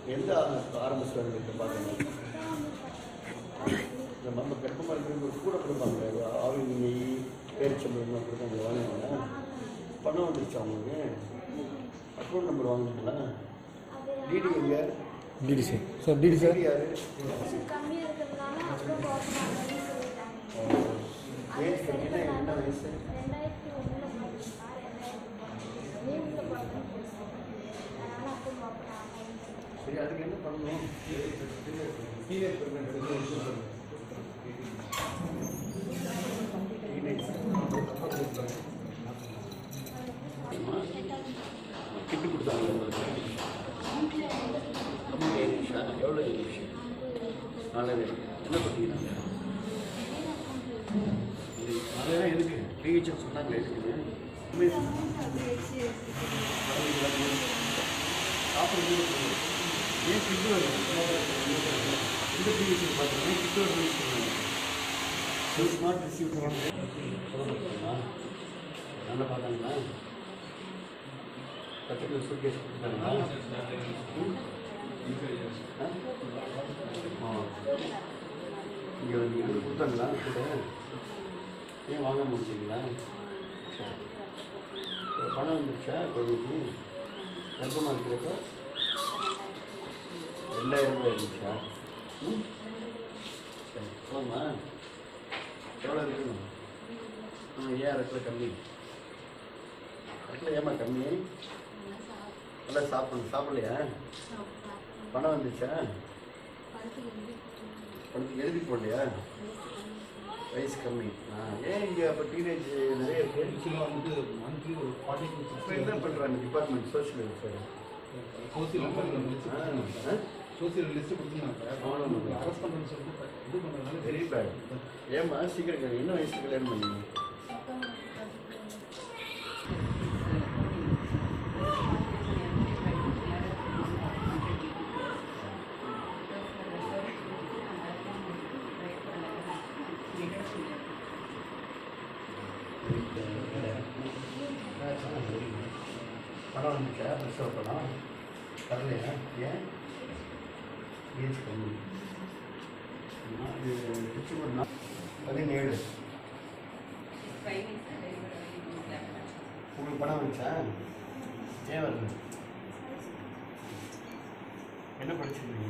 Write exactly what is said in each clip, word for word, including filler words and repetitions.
எந்த ஆரம்ப சுகாதாரத்தை பார்க்கணும்? நம்ம கர்ப்பமாக இருக்கிறவங்க கூட கொடுப்பாங்க ஆவி நெய் பேரிச்சம்பழம் கொடுப்பாங்க வாங்கினாங்களா? பணம் வந்துருச்சு அவங்களுக்கு அக்கௌண்ட் நம்பர் வாங்கினீங்களா? டிடி எங்க? DD sir sir DD sir யார்? ஏஜ் என்ன என்ன வயசு? சரி அதுக்கு என்ன பண்ணணும்? கிட்டு கொடுத்தாங்க எவ்வளோ விஷயம் நாலு என்ன பார்த்தீங்கன்னா அதெல்லாம் எதுக்கு பிஹெச்எல் சொன்னாங்க இருக்குது சாப்பிட்றது ஏன் கிட்டு வரும் இந்த பிஹெச்எல் பார்த்தீங்கன்னா கிட்டு வரும் யூஸ் பண்ணுவாங்க ஸ்மார்ட் ரிசீவ் சொல்லுங்களா நல்லா பார்த்தாங்களா? பத்து சூட்கேஸ் கொடுத்தாங்களா? இங்கே வந்து இங்கே கொடுத்தாங்களா கூட? ஏன் வாங்க முடிச்சிங்களா? பணம் வந்துருச்சா குழந்தைக்கு? கர்ப்பமாக இருக்கிறப்ப ரெண்டாயிரம் ரூபாய் இருந்துச்சா? ம் சரி போமா எவ்வளோ இருக்கணும்? ம் ஏன் அரைக்கில் கம்மி? அரைக்கில் ஏமா கம்மி? நல்லா சாப்பிடணும் சாப்பிடலையா? பணம் வந்துச்சா? பணத்துக்கு எழுதி போடலையா? வயசு கம்மி. ஆ ஏன் இங்கே அப்போ டீனேஜ் நிறைய பேர் வந்து மந்த்லி ஒரு ஃபார்ட்டி டூ இப்போ என்ன பண்ணுறாங்க department social welfare social social list கொடுத்துருந்தாங்க அரெஸ்ட் பண்ணுறேன்னு சொல்லிட்டு இது பண்ணுறதுனால வெரி பேட். ஏம்மா சீக்கிரம் என்ன வயசு கல்யாணம் பண்ணீங்க? பணம் வந்துச்சா? பிரசவ பணம் தரலையா? ஏன் ஏஜ் கம்மி? இது பிச்சு பதினேழு. உங்களுக்கு பணம் வந்துச்சா? ஏன் வரல? என்ன படிச்சிருக்கீங்க?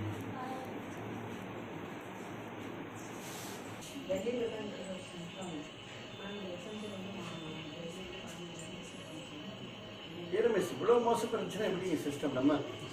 இவ்வளோ மோசம் இருந்துச்சுன்னா எப்படி சிஸ்டம் நம்ம